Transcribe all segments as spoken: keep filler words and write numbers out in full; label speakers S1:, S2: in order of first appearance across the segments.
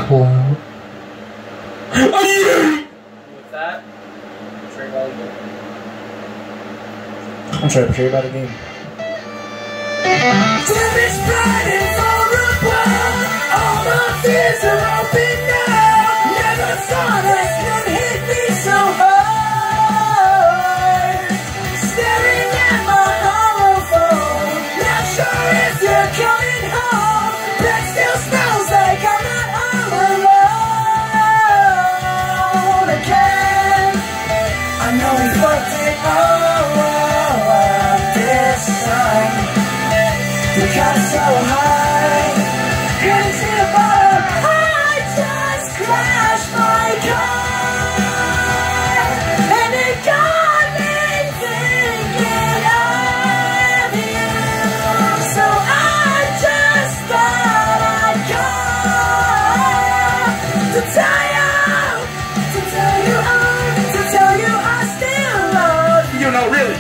S1: Cool.
S2: With that, trade all again.
S1: I'm trying to portray about the game.
S3: Damage pride and vulnerable. All my fears are open now. Never thought I could hit me so hard. Staring at my hollow phone. Not sure if you're coming home. Bed still smells like I'm not all alone again. I know we fucked it all up this time. We got so high, couldn't see the bottom. I just crashed my car, and it got me thinking of you. So I just thought I'd call to tell you, to tell you, to tell you I still love you.
S1: You know, really.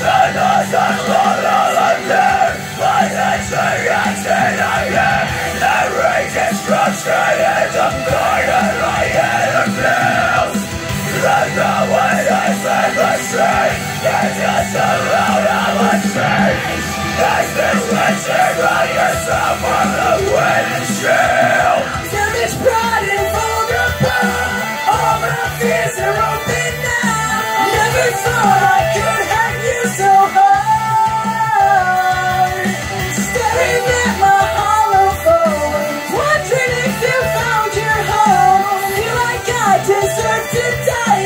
S3: Every destruction is a burden I can't feel. There's no way I feel the same. It's just a road of a change. There's this wrenching on yourself from the windshield. Damage pride and vulnerable. All my fears are open now. Never thought I could hurt you so hard. Staring at my hollow phone, wondering if you found your home. Feel like I deserve to die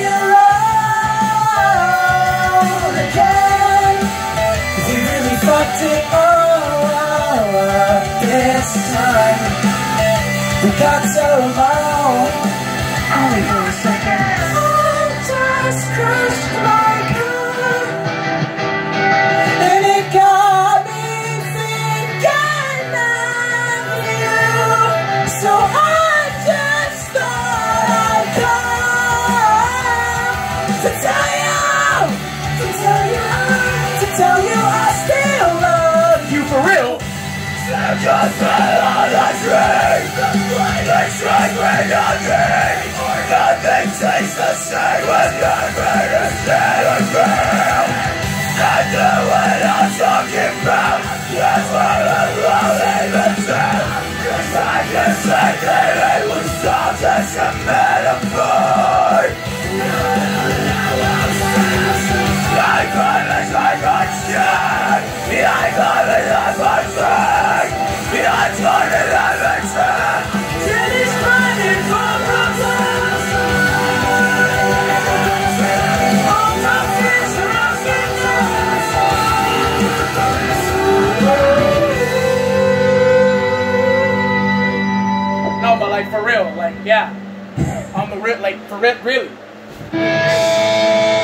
S3: alone again. We really fucked it all up this time. We got so low. Only for a second. I just crushed my car, and it got me thinking of you. So I just thought I'd call to tell you, to tell you, to tell you I still love you.
S1: For real.
S3: Just fell on the tree. They strike me nothing. Nothing tastes the same when you're better than a girl. I know what I'm talking about. That's what I'm rolling the town. Cause I can say that it was all just a metaphor. I promise I got shot. I promise I got shot. I started everything. It is running from problems. All my fears are open.
S2: No, but like for real, like yeah, I'm the real, like for real, really.